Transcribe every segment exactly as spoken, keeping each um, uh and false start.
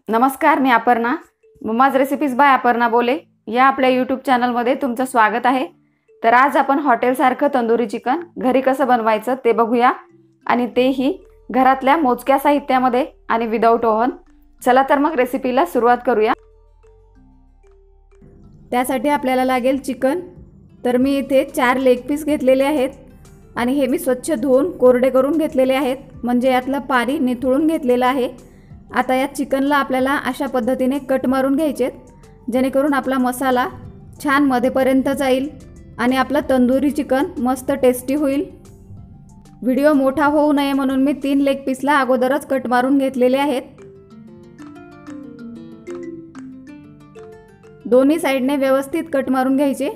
नमस्कार, मी Aparna. Mamma's recipes by Aparna बोले या आपल्या यूट्यूब चॅनलमध्ये तुमचं स्वागत आहे. तर आज आपण हॉटेलसारखं तंदुरी चिकन घरी कसं बनवायचं ते बघूया, आणि तेही घरातल्या मोजक्या साहित्यामध्ये आणि विदाऊट ओव्हन. चला तर मग रेसिपीला सुरुवात करूया. त्यासाठी आपल्याला लागेल चिकन. तर मी इथे चार लेग पीस घेतलेले आहेत आणि हे मी स्वच्छ धुवून कोरडे करून घेतलेले आहेत, म्हणजे यातलं पाणी निथळून घेतलेलं आहे. आता या चिकनला आपल्याला अशा पद्धतीने कट मारून घ्यायचे, जेणेकरून आपला मसाला छान मध्यपर्यंत जाईल आणि आपलं तंदुरी चिकन मस्त टेस्टी होईल. व्हिडिओ मोठा होऊ नये म्हणून मी तीन लेग पीसला अगोदरच कट मारून घेतलेले आहेत. दोन्ही साइडने व्यवस्थित कट मारून घ्यायचे.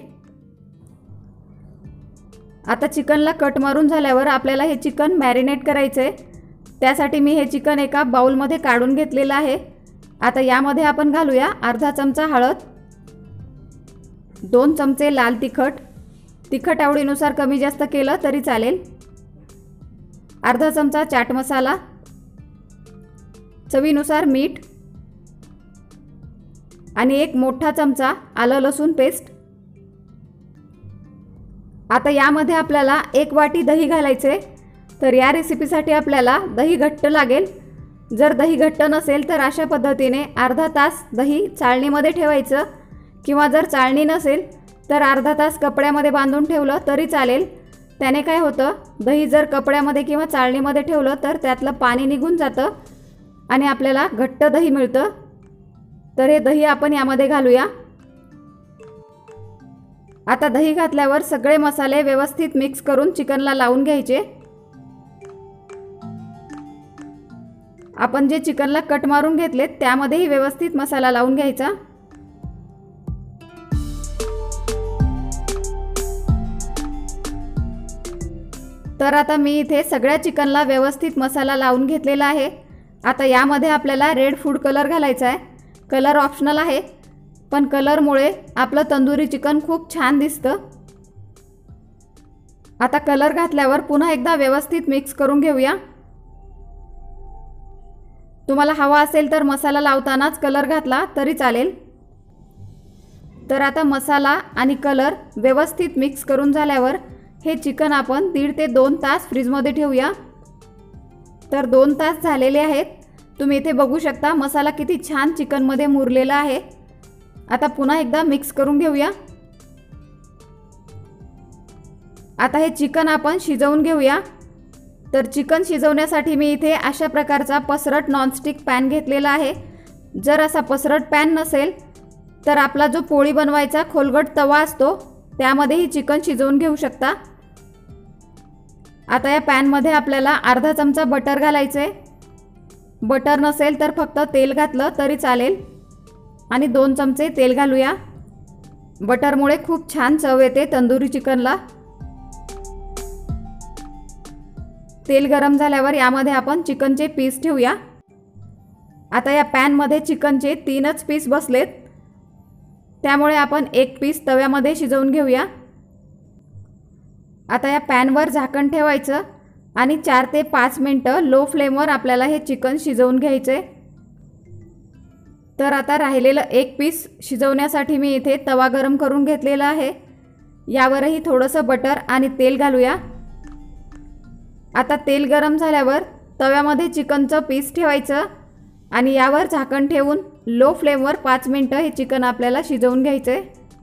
आता चिकनला कट मारून झाल्यावर आपल्याला हे चिकन मॅरिनेट करायचे. त्यासाठी मी हे चिकन एका बाउलमध्ये काढून घेतलेलं आहे. आता यामध्ये आपण घालूया अर्धा चमचा हळद, दोन चमचे लाल तिखट, तिखट आवडीनुसार कमी जास्त केलं तरी चालेल, अर्धा चमचा चाट मसाला, चवीनुसार मीठ आणि एक मोठा चमचा आलं लसूण पेस्ट. आता यामध्ये आपल्याला एक वाटी दही घालायचे. तर या रेसिपीसाठी आपल्याला दही घट्ट लागेल. जर दही घट्ट नसेल तर अशा पद्धतीने अर्धा तास दही चाळणीमध्ये ठेवायचं, किंवा जर चाळणी नसेल तर अर्धा तास कपड्यामध्ये बांधून ठेवलं तरी चालेल. त्याने काय होतं, दही जर कपड्यामध्ये किंवा चाळणीमध्ये ठेवलं तर त्यातलं पाणी निघून जातं आणि आपल्याला घट्ट दही मिळतं. तर हे दही आपण यामध्ये घालूया. आता दही घातल्यावर सगळे मसाले व्यवस्थित मिक्स करून चिकनला लावून घ्यायचे. आपण जे चिकनला कट मारून घेतले त्यामध्येही व्यवस्थित मसाला लावून घ्यायचा. तर आता मी इथे सगळ्या चिकनला व्यवस्थित मसाला लावून घेतलेला आहे. आता यामध्ये आपल्याला रेड फूड कलर घालायचा आहे. कलर ऑप्शनल आहे, पण कलरमुळे आपलं तंदुरी चिकन खूप छान दिसतं. आता कलर घातल्यावर पुन्हा एकदा व्यवस्थित मिक्स करून घेऊया. तुम्हाला हवा असेल तर मसाला लावतानाच कलर घातला तरी चालेल. तर आता मसाला आणि कलर व्यवस्थित मिक्स करून झाल्यावर हे चिकन आपण दीड ते दोन तास फ्रीजमध्ये ठेवूया. तर दोन तास झालेले आहेत. तुम्ही इथे बघू शकता मसाला किती छान चिकनमध्ये मुरलेला आहे. आता पुन्हा एकदा मिक्स करून घेऊया. आता हे चिकन आपण शिजवून घेऊया. तर चिकन शिजवण्यासाठी मी इथे अशा प्रकारचा पसरट नॉनस्टिक पॅन घेतलेला आहे. जर असा पसरट पॅन नसेल तर आपला जो पोळी बनवायचा खोलगट तवा असतो त्यामध्येही चिकन शिजवून घेऊ शकता. आता या पॅनमध्ये आपल्याला अर्धा चमचा बटर घालायचे. बटर नसेल तर फक्त तेल घातलं तरी चालेल, आणि दोन चमचे तेल घालूया. बटरमुळे खूप छान चव येते तंदुरी चिकनला. तेल गरम झाल्यावर यामध्ये आपण चिकनचे पीस ठेवूया. आता या पॅनमध्ये चिकनचे तीनच पीस बसलेत, त्यामुळे आपण एक पीस तव्यामध्ये शिजवून घेऊया. आता या पॅनवर झाकण ठेवायचं आणि चार ते पाच मिनटं लो फ्लेमवर आपल्याला हे चिकन शिजवून घ्यायचे. तर आता राहिलेलं एक पीस शिजवण्यासाठी मी इथे तवा गरम करून घेतलेला आहे. यावरही थोडंसं बटर आणि तेल घालूया. आता तेल गरम झाल्यावर तव्यामध्ये चिकनचं पीस ठेवायचं आणि यावर झाकण ठेवून लो फ्लेमवर पाच मिनटं हे चिकन आपल्याला शिजवून घ्यायचे.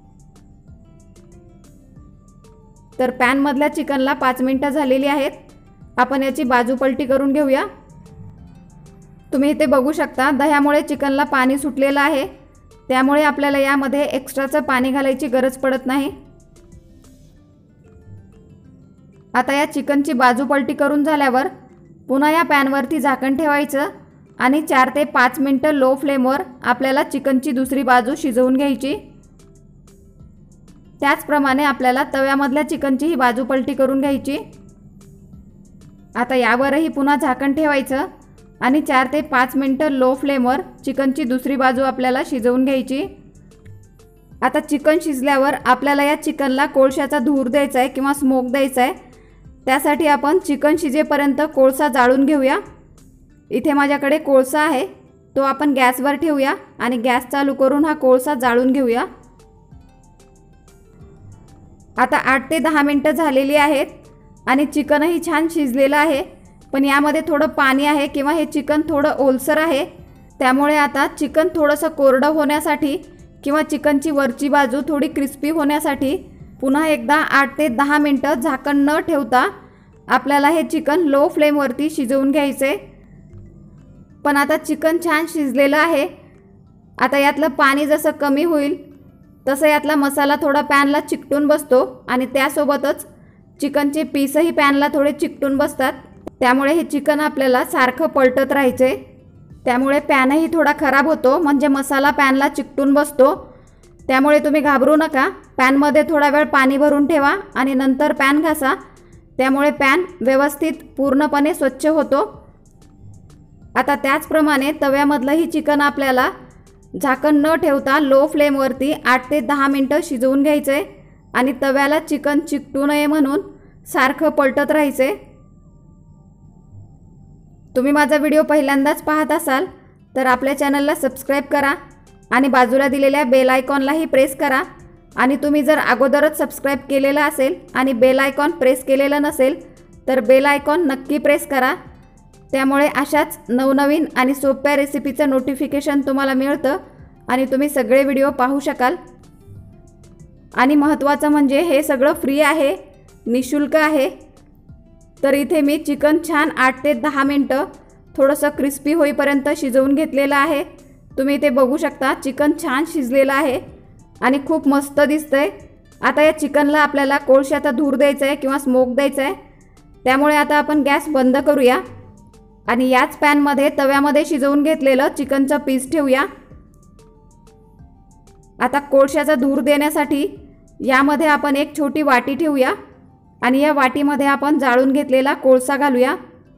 तर पॅनमधल्या चिकनला पाच मिनटं झालेली आहेत. आपण याची बाजू पलटी करून घेऊया. तुम्ही इथे बघू शकता दह्यामुळे चिकनला पाणी सुटलेलं आहे, त्यामुळे आपल्याला यामध्ये एक्स्ट्राचं पाणी घालायची गरज पडत नाही. आता या चिकनची बाजू पलटी करून झाल्यावर पुन्हा या पॅनवरती झाकण ठेवायचं आणि चार ते पाच मिनटं लो फ्लेमवर आपल्याला चिकनची दुसरी बाजू शिजवून घ्यायची. त्याचप्रमाणे आपल्याला तव्यामधल्या चिकनची ही बाजू पलटी करून घ्यायची. आता यावरही पुन्हा झाकण ठेवायचं आणि चार ते पाच मिनटं लो फ्लेमवर चिकनची दुसरी बाजू आपल्याला शिजवून घ्यायची. आता चिकन शिजल्यावर आपल्याला या चिकनला कोळशाचा धूर द्यायचा आहे किंवा स्मोक द्यायचा आहे. त्यासाठी आपण चिकन शिजेपर्यंत कोळसा जाळून घेऊया. इथे माझ्याकडे कोळसा आहे, तो आपण गॅसवर ठेवूया आणि गॅस चालू करून हा कोळसा जाळून घेऊया। आता आठ ते दहा मिनटं झालेली आहेत आणि चिकनही छान शिजलेलं आहे, पण यामध्ये थोडं पाणी आहे किंवा हे चिकन थोडं ओलसर आहे। त्यामुळे आता चिकन थोडंसं कोरडं होण्यासाठी किंवा चिकनची वरची बाजू थोडी क्रिस्पी होण्यासाठी पुन्हा एकदा आठ ते दहा मिनटं झाकण न ठेवता आपल्याला हे चिकन लो फ्लेमवरती शिजवून घ्यायचे। पण आता चिकन छान शिजलेलं आहे। आता यातलं पाणी जसं कमी होईल तसं यातला मसाला थोडा पॅनला चिकटून बसतो आणि त्यासोबतच चिकनचे पीसही पॅनला थोडे चिकटून बसतात। त्यामुळे हे चिकन आपल्याला सारखं पलटत राहायचे, त्यामुळे पॅनही थोडा खराब होतो, म्हणजे मसाला पॅनला चिकटून बसतो। त्यामुळे तुम्ही घाबरू नका, पॅनमध्ये थोडा वेळ पाणी भरून ठेवा आणि नंतर पॅन घासा, त्यामुळे पॅन व्यवस्थित पूर्णपणे स्वच्छ होतो। आता त्याचप्रमाणे तव्यामधलंही चिकन आपल्याला झाकण न ठेवता लो फ्लेमवरती आठ ते दहा मिनटं शिजवून घ्यायचे आणि तव्याला चिकन चिकटू नये म्हणून सारखं पलटत राहायचे। तुम्ही माझा व्हिडिओ पहिल्यांदाच पाहत असाल तर आपल्या चॅनलला सबस्क्राईब करा आणि बाजूला दिलेल्या बेल आयकॉनलाही प्रेस करा। आणि तुम्ही जर अगोदरच सबस्क्राईब केलेलं असेल आणि बेल आयकॉन प्रेस केलेलं नसेल तर बेल आयकॉन नक्की प्रेस करा, त्यामुळे अशाच नवनवीन आणि सोप्या रेसिपीचं नोटिफिकेशन तुम्हाला मिळतं आणि तुम्ही सगळे व्हिडिओ पाहू शकाल। आणि महत्त्वाचं म्हणजे हे सगळं फ्री आहे, निशुल्क आहे। तर इथे मी चिकन छान आठ ते दहा मिनटं थोडंसं क्रिस्पी होईपर्यंत शिजवून घेतलेलं आहे। तुम्ही इथे बघू शकता चिकन छान शिजलेलं आहे आणि खूप मस्त दिसतंय। आता या चिकनला आपल्याला कोळशाचा धूर द्यायचा आहे किंवा स्मोक द्यायचा आहे, त्यामुळे आता आपण गॅस बंद करूया आणि याच पॅनमध्ये तव्यामध्ये शिजवून घेतलेलं चिकनचं पीस ठेवूया। आता कोळशाचा धूर देण्यासाठी यामध्ये आपण एक छोटी वाटी ठेवूया आणि या वाटीमध्ये आपण जाळून घेतलेला कोळसा घालूया।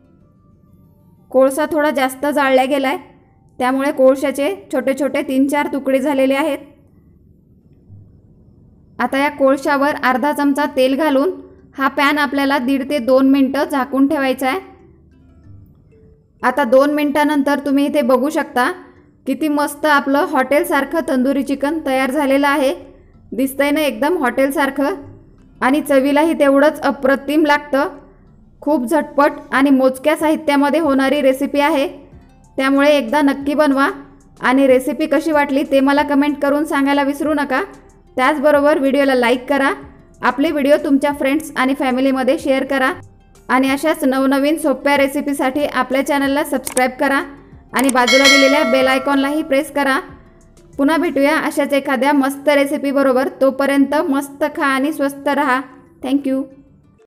कोळसा थोडा जास्त जाळला गेलाय, त्यामुळे कोळशाचे छोटे छोटे तीन चार तुकडे झालेले आहेत। आता या कोळशावर अर्धा चमचा तेल घालून हा पॅन आपल्याला दीड ते दोन मिनटं झाकून ठेवायचा आहे। आता दोन मिनटानंतर तुम्ही इथे बघू शकता किती मस्त आपलं हॉटेलसारखं तंदुरी चिकन तयार झालेलं आहे। दिसतंय ना एकदम हॉटेलसारखं, आणि चवीलाही तेवढंच अप्रतिम लागतं। खूप झटपट आणि मोजक्या साहित्यामध्ये होणारी रेसिपी आहे, त्यामुळे एकदा नक्की बनवा आणि रेसिपी कशी वाटली ते मला कमेंट करून सांगायला विसरू नका। त्याचबरोबर व्हिडिओला लाईक करा, आपले व्हिडिओ तुमच्या फ्रेंड्स आणि फॅमिलीमध्ये शेअर करा आणि अशाच नवनवीन सोप्या रेसिपीसाठी आपल्या चॅनलला सबस्क्राईब करा आणि बाजूला दिलेल्या बेल आयकॉनलाही प्रेस करा। पुन्हा भेटूया अशाच एखाद्या मस्त रेसिपीबरोबर, तोपर्यंत मस्त खा आणि स्वस्त रहा। थँक्यू।